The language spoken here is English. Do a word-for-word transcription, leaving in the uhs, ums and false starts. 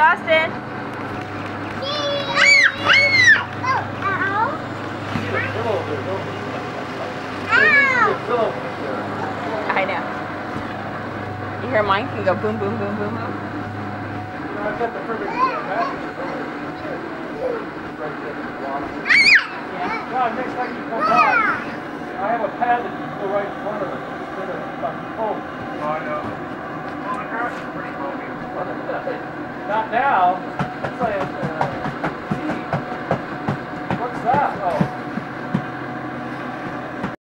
Austin. I know. You hear mine can go boom, boom, boom, boom, boom. I've got the perfect mattress over there. Right there at the bottom. Yeah. God, next time you come by, I have a pad that you can go right in front of it. Instead of fucking cold. Oh, I know. Well, the grass is pretty low. Not now.